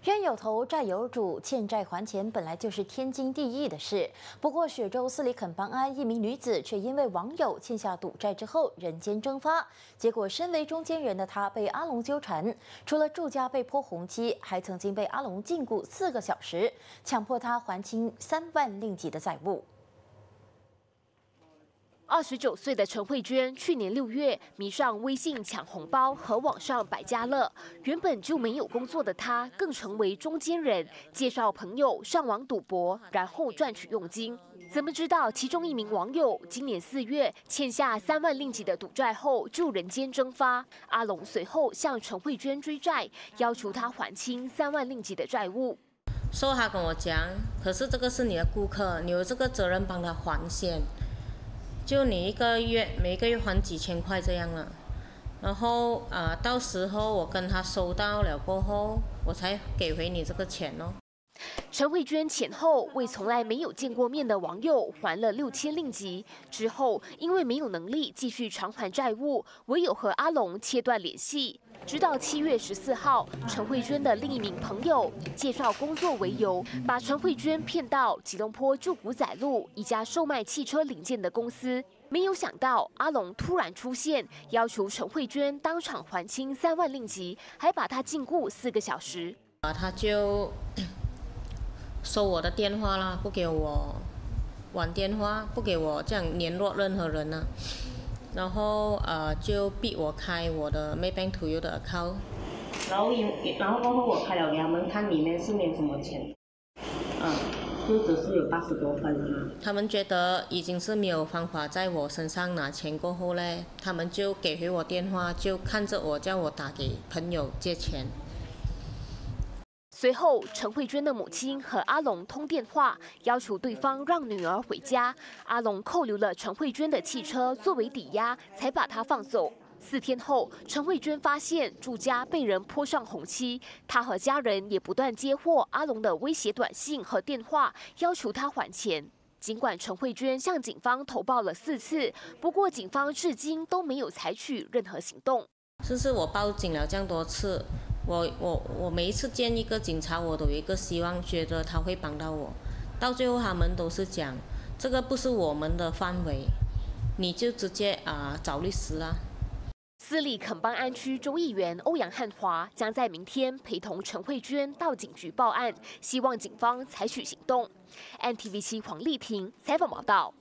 冤有头债有主，欠债还钱本来就是天经地义的事。不过，雪州斯里肯邦安一名女子却因为网友欠下赌债之后人间蒸发，结果身为中间人的她被阿龙纠缠，除了住家被泼红漆，还曾经被阿龙禁锢4个小时，强迫她还清3万令吉的债务。 29岁的陈慧娟去年6月迷上微信抢红包和网上百家乐，原本就没有工作的她，更成为中间人，介绍朋友上网赌博，然后赚取佣金。怎么知道其中一名网友今年4月欠下3万令吉的赌债后就人间蒸发？阿龙随后向陈慧娟追债，要求她还清3万令吉的债务。 说他跟我讲，可是这个是你的顾客，你有这个责任帮他还先。 就你每个月还几千块这样了，然后到时候我跟他收到了过后，我才给回你这个钱哦。 陈慧娟前后为从来没有见过面的网友还了6000令吉，之后因为没有能力继续偿还债务，唯有和阿龙切断联系。 直到7月14号，陈慧娟的另一名朋友以介绍工作为由，把陈慧娟骗到吉隆坡驻古仔路一家售卖汽车零件的公司。没有想到阿龙突然出现，要求陈慧娟当场还清3万令吉，还把她禁锢4个小时。 他就收我的电话啦，不给我玩电话，不给我这样联络任何人呢。 然后就逼我开我的 Maybank To You 的 account， 然后过后我开了给他们看，里面是没有什么钱，就只是有80多分嘛。 他们觉得已经是没有方法在我身上拿钱过后嘞，他们就给回我电话，就看着我叫我打给朋友借钱。 随后，陈慧娟的母亲和阿龙通电话，要求对方让女儿回家。阿龙扣留了陈慧娟的汽车作为抵押，才把她放走。4天后，陈慧娟发现住家被人泼上红漆，她和家人也不断接获阿龙的威胁短信和电话，要求她还钱。尽管陈慧娟向警方投报了4次，不过警方至今都没有采取任何行动。 是我报警了这样多次。 我每一次见一个警察，我都有一个希望，觉得他会帮到我。到最后，他们都是讲这个不是我们的范围，你就直接找律师啦。 斯里肯邦安区州议员欧阳汉华将在明天陪同陈慧娟到警局报案，希望警方采取行动。NTV7黄丽婷采访报道。